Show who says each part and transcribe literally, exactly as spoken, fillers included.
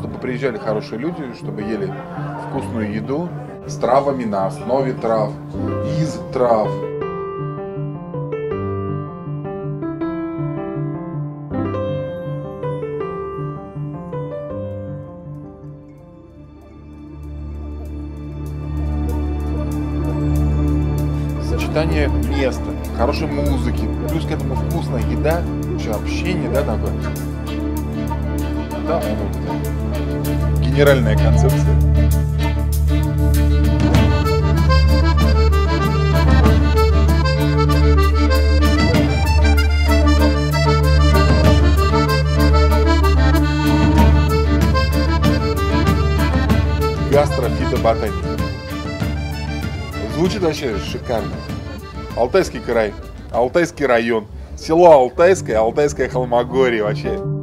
Speaker 1: чтобы приезжали хорошие люди, чтобы ели вкусную еду с травами, на основе трав, из трав. Сочетание места, хорошей музыки, плюс к этому вкусная еда, еще общение, да, такое. Да, вот, генеральная концепция. Гастрофитоботаника. Звучит вообще шикарно. Алтайский край, Алтайский район, село Алтайское, Алтайское Холмогорье вообще.